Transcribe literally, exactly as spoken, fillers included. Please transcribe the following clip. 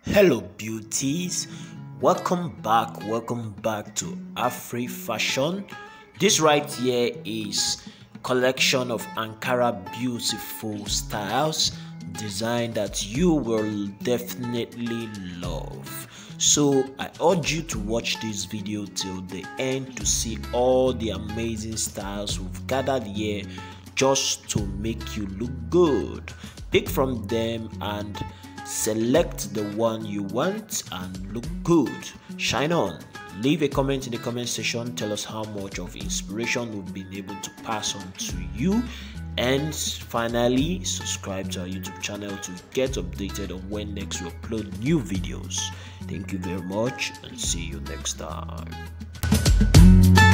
Hello beauties, welcome back welcome back to Afri Fashion. This right here is collection of Ankara beautiful styles, design that you will definitely love. So I urge you to watch this video till the end to see all the amazing styles we've gathered here just to make you look good. Pick from them and select the one you want and look good. Shine on. Leave a comment in the comment section. Tell us how much of inspiration we've been able to pass on to you. And finally, subscribe to our YouTube channel to get updated on when next we upload new videos. Thank you very much and see you next time.